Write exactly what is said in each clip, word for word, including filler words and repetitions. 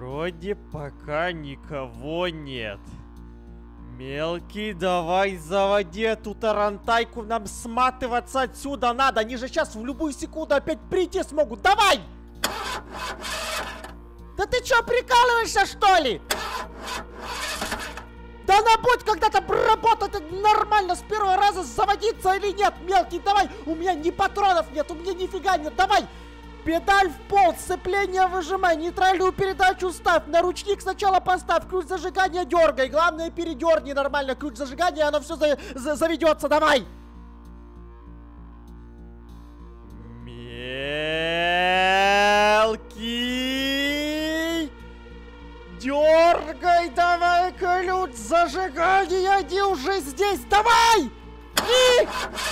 Вроде пока никого нет. Мелкий, давай заводи эту тарантайку, нам сматываться отсюда надо. Они же сейчас в любую секунду опять прийти смогут. Давай! Да ты чё, прикалываешься, что ли? Да она будет когда-то работать нормально с первого раза заводиться или нет, мелкий, давай! У меня ни патронов нет, у меня нифига нет, давай! Педаль в пол, сцепление выжимай, нейтральную передачу ставь, на ручник сначала поставь, ключ зажигания дергай, главное передерни нормально ключ зажигания, оно все за за заведется, давай! Мелкий! Дергай, давай ключ зажигания, иди уже здесь, давай! И...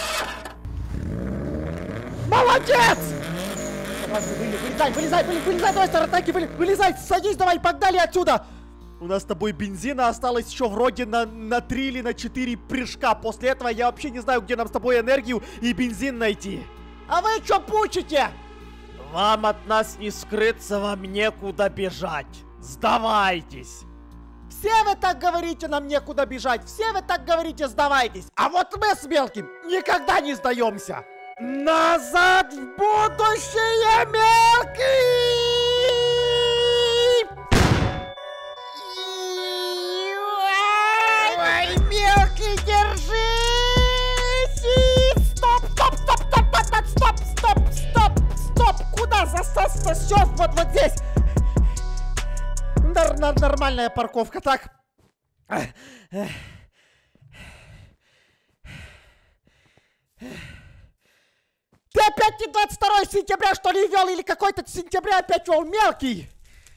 Молодец! Вылезай, вылезай, вылезай, давай, тарантайки, вылезай, садись, давай, погнали отсюда! У нас с тобой бензина осталось еще вроде на, на три или на четыре прыжка. После этого я вообще не знаю, где нам с тобой энергию и бензин найти. А вы что пучите? Вам от нас не скрыться, вам некуда бежать. Сдавайтесь. Все вы так говорите, нам некуда бежать. Все вы так говорите, сдавайтесь. А вот мы с мелким никогда не сдаемся. Назад в будущее, мелкий! Ой, мелкий, держись! Стоп, стоп, стоп, стоп, стоп, стоп, стоп, стоп, стоп! Куда засосться? Все, вот, вот здесь! Нар нар нормальная парковка, так? Ты опять не двадцать второе сентября, что ли, вел? Или какой-то сентября опять вел, мелкий?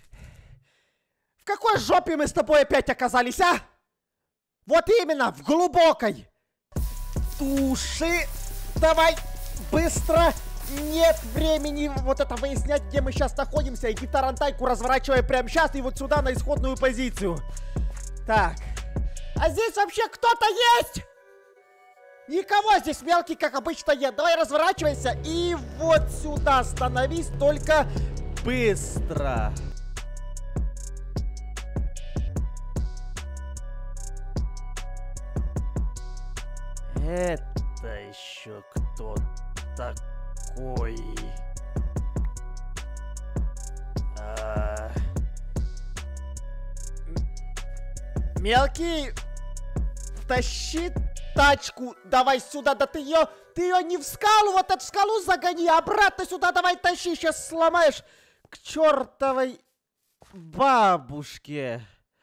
В какой жопе мы с тобой опять оказались, а? Вот именно, в глубокой. Туши. Давай, быстро. Нет времени вот это выяснять, где мы сейчас находимся. Иди тарантайку разворачивай прямо сейчас и вот сюда на исходную позицию. Так. А здесь вообще кто-то есть? Никого здесь, мелкий, как обычно, нет. Давай разворачивайся и вот сюда становись, только быстро. Это еще кто такой? А... Мелкий, тащи тачку, давай сюда, да ты ее, ты ее не в скалу, вот эту скалу загони, обратно сюда давай тащи, сейчас сломаешь к чертовой бабушке.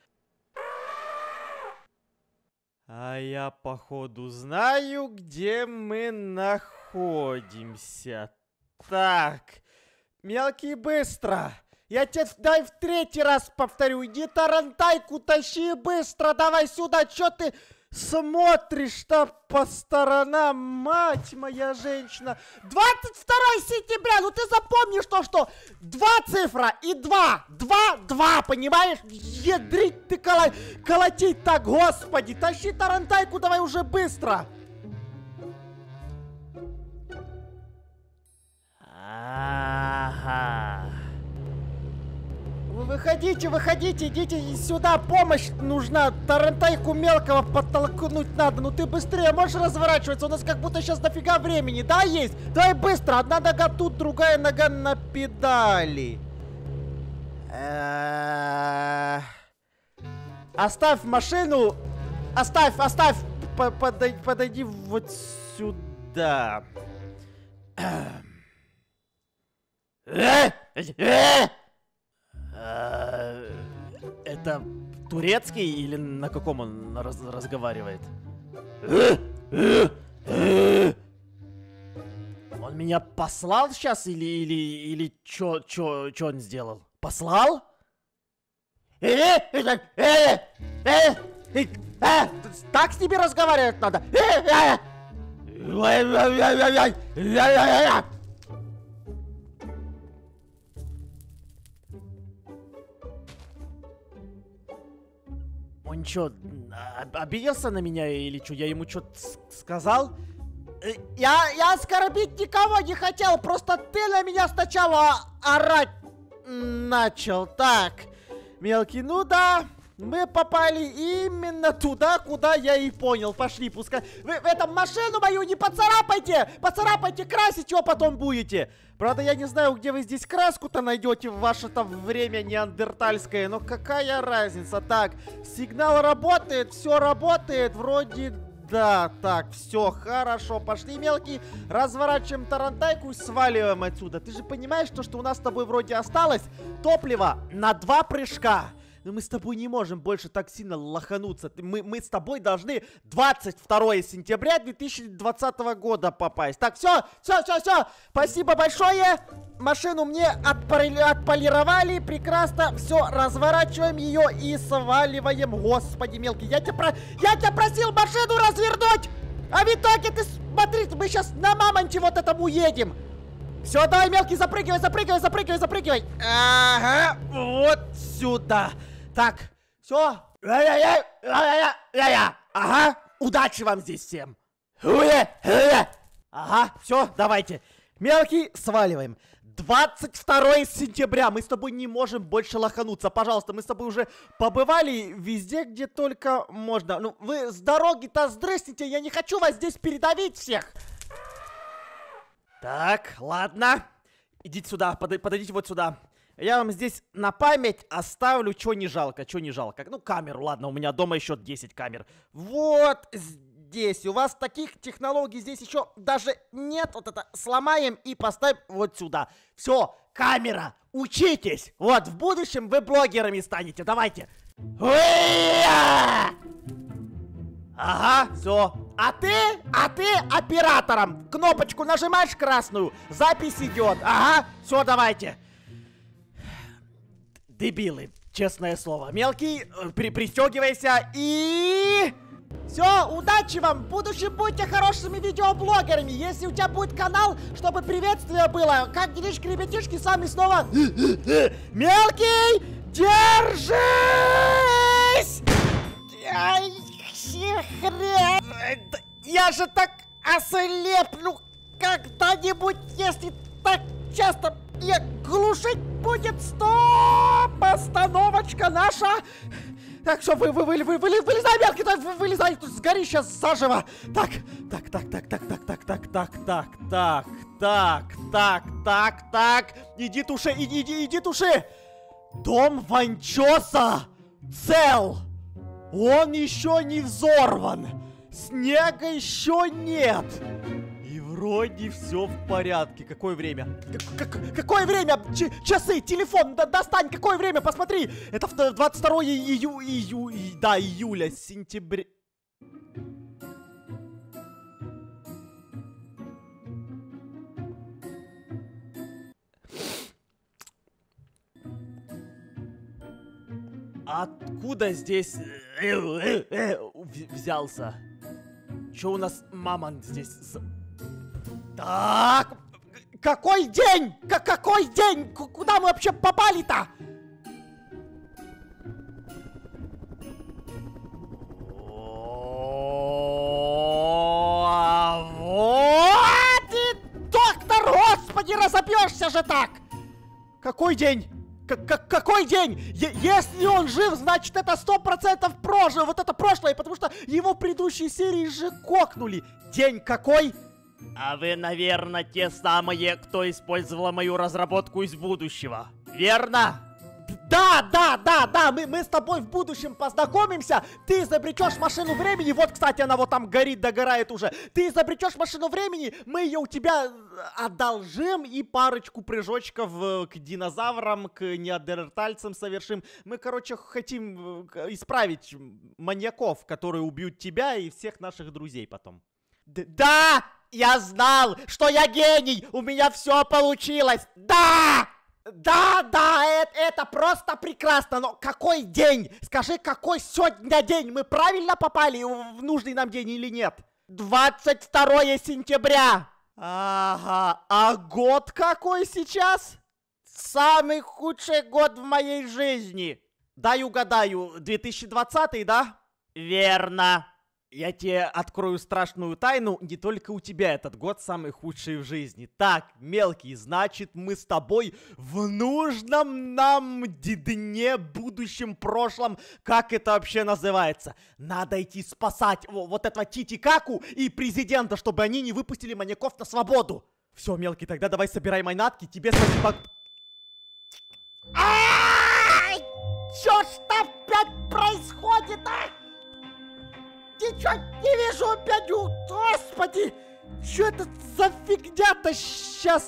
А я, походу, знаю, где мы находимся. Так, мелкий, быстро. Я тебе дай в третий раз повторю, иди тарантайку тащи быстро, давай сюда, чё ты... Смотришь-то по сторонам, мать моя женщина. двадцать второе сентября, ну ты запомни, что что? Два цифра и два. Два, два, понимаешь? Ядрить ты коло... колотить так, господи. Тащи тарантайку давай уже быстро. Ага. Вы выходите, выходите, идите сюда, помощь нужна. Тарантайку мелкого подтолкнуть надо. Ну ты быстрее можешь разворачиваться? У нас как будто сейчас дофига времени, да, есть? Давай быстро, одна нога тут, другая нога на педали. Оставь машину. Оставь, оставь. Подойди, подойди вот сюда. Это турецкий или на каком он раз разговаривает? Он меня послал сейчас или или или чё чё чё он сделал? Послал? Так с ними разговаривать надо. Он чё, обиделся на меня или чё? Я ему что-то сказал? Я, я оскорбить никого не хотел, просто ты на меня сначала орать начал. Так, Мелкий, ну да. Мы попали именно туда, куда я и понял. Пошли, пускай. Вы в этом машину мою не поцарапайте! Поцарапайте, красить его потом будете. Правда, я не знаю, где вы здесь краску-то найдете в ваше-то время неандертальское. Но какая разница? Так, сигнал работает, все работает. Вроде да. Так, все, хорошо. Пошли, Мелкий. Разворачиваем тарантайку и сваливаем отсюда. Ты же понимаешь, что, что у нас с тобой вроде осталось топливо на два прыжка. Но мы с тобой не можем больше так сильно лохануться. Мы, мы с тобой должны двадцать второе сентября две тысячи двадцатого года попасть. Так, все, все, все, все. Спасибо большое. Машину мне отполи отполировали. Прекрасно. Все, разворачиваем ее и сваливаем. Господи, Мелкий, я тебя, про... я тебя просил машину развернуть. А в итоге ты, смотри, мы сейчас на мамонте вот этому едем. Все, давай, Мелкий, запрыгивай, запрыгивай, запрыгивай, запрыгивай. Ага, вот сюда. Так, все. Ага, удачи вам здесь всем. Ага, все, давайте. Мелкий, сваливаем. двадцать второе сентября. Мы с тобой не можем больше лохануться. Пожалуйста, мы с тобой уже побывали везде, где только можно. Ну, вы с дороги-то сдрысните. Я не хочу вас здесь передавить всех. Так, ладно. Идите сюда, под, подойдите вот сюда. Я вам здесь на память оставлю, что не жалко, что не жалко. Ну, камеру, ладно, у меня дома еще десять камер. Вот здесь. У вас таких технологий здесь еще даже нет. Вот это сломаем и поставим вот сюда. Все, камера, учитесь. Вот, в будущем вы блогерами станете. Давайте. Ага, все. А ты, а ты оператором кнопочку нажимаешь красную, запись идет. Ага, все, давайте. Дебилы, честное слово. Мелкий, при пристегивайся и... Все, удачи вам. В будущем будьте хорошими видеоблогерами. Если у тебя будет канал, чтобы приветствие было. Как делишки, ребятишки, с вами снова... Мелкий, держись! Ай, хрен. Я же так ослеплю когда-нибудь, если так часто я глушить будет. Стоп! Остановочка наша! Так, все, вы, вы, вы, вы, вы, вылезай, Мелкий, вы, вылезай, тут сгори сейчас заживо. Так, так, так, так, так, так, так, так, так, так, так, так, так, так, так. Иди туши, иди, иди, иди туши. Дом Ванчоса цел. Он еще не взорван. Снега еще нет. И вроде все в порядке. Какое время? Как, как, какое время? Ч часы, телефон, да, достань. Какое время? Посмотри. Это двадцать второе ию, ию, ию, да, июля, сентября. Откуда здесь э, э, э, взялся? Че у нас мамонт здесь? Так, какой день? К какой день? К куда мы вообще попали-то? Вот и доктор, господи, разопьешься же так! Какой день? Как какой день? Е если он жив, значит это сто процентов прожил. Вот это прошлое, потому что его предыдущие серии же кокнули. День какой? А вы, наверное, те самые, кто использовал мою разработку из будущего. Верно? Да, да, да, да, мы, мы с тобой в будущем познакомимся. Ты изобретешь машину времени. Вот, кстати, она вот там горит, догорает уже. Ты изобретешь машину времени, мы ее у тебя одолжим и парочку прыжочков к динозаврам, к неандертальцам совершим. Мы, короче, хотим исправить маньяков, которые убьют тебя и всех наших друзей потом. Д да, я знал, что я гений, у меня все получилось. Да! Да, да, это, это просто прекрасно, но какой день? Скажи, какой сегодня день? Мы правильно попали в нужный нам день или нет? двадцать второе сентября. Ага, а год какой сейчас? Самый худший год в моей жизни. Дай угадаю, две тысячи двадцатый, да? Верно. Я тебе открою страшную тайну, не только у тебя этот год самый худший в жизни. Так, мелкий, значит, мы с тобой в нужном нам дне, будущем, прошлом, как это вообще называется. Надо идти спасать вот этого Титикаку и президента, чтобы они не выпустили маньяков на свободу. Все, мелкий, тогда давай собирай манатки, тебе спасибо. Чё ж там опять происходит, а? Ничего не вижу опять, господи! Что это за фигня-то сейчас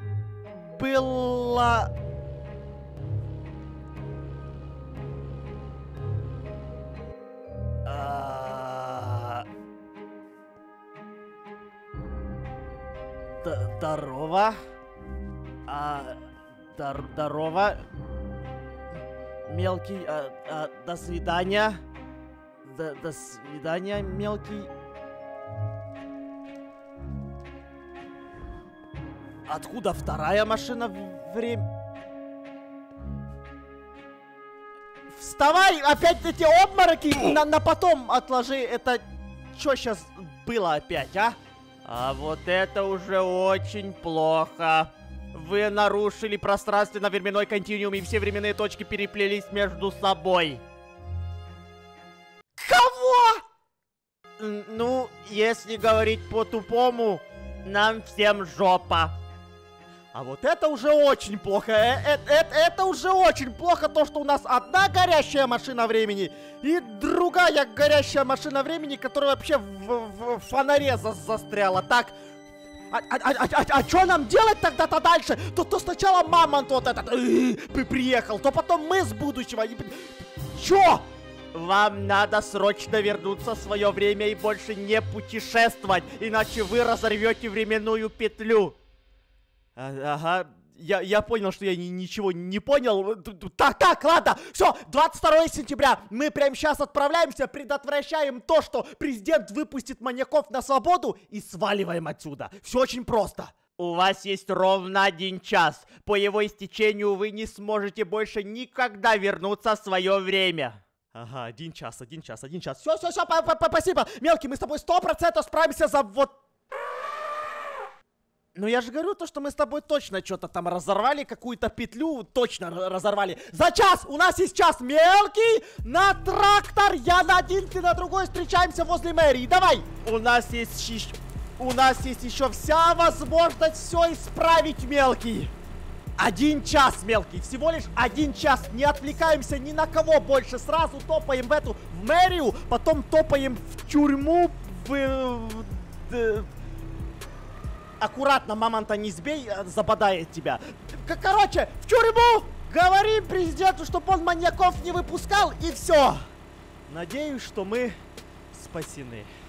была? А... Здорово. А... Здорово. Мелкий, а, а, до свидания. До, до свидания, мелкий. Откуда вторая машина время? Вставай! Опять эти обмороки! На, на потом отложи. Это что сейчас было опять, а? А вот это уже очень плохо. Вы нарушили пространственно-временной континуум, и все временные точки переплелись между собой. Кого? Ну, если говорить по-тупому, нам всем жопа. А вот это уже очень плохо. Э -э -э это уже очень плохо, то, что у нас одна горящая машина времени и другая горящая машина времени, которая вообще в, в фонаре за застряла. Так, а, а, а, а, а что нам делать тогда-то дальше? То, то сначала мамонт вот этот э, приехал, то потом мы с будущего. Чё? Вам надо срочно вернуться в свое время и больше не путешествовать, иначе вы разорвете временную петлю. А, ага, я, я понял, что я ни, ничего не понял. Так, так, ладно, все, двадцать второе сентября, мы прямо сейчас отправляемся, предотвращаем то, что президент выпустит маньяков на свободу и сваливаем отсюда. Все очень просто. У вас есть ровно один час. По его истечению вы не сможете больше никогда вернуться в свое время. Ага, один час, один час, один час. Все, все, все, спасибо. Мелкий, мы с тобой сто процентов справимся за вот... Ну я же говорю то, что мы с тобой точно что-то там разорвали, какую-то петлю точно разорвали. За час! У нас есть час, мелкий! На трактор! Я на один, ты на другой, встречаемся возле мэрии. Давай! У нас есть еще... У нас есть еще вся возможность все исправить, мелкий. Один час, мелкий, всего лишь один час. Не отвлекаемся ни на кого больше. Сразу топаем в эту, в мэрию, потом топаем в тюрьму, в... в... Аккуратно, мамонта не сбей, забодает тебя. К короче, в тюрьму! Говорим президенту, чтобы он маньяков не выпускал, и все. Надеюсь, что мы спасены.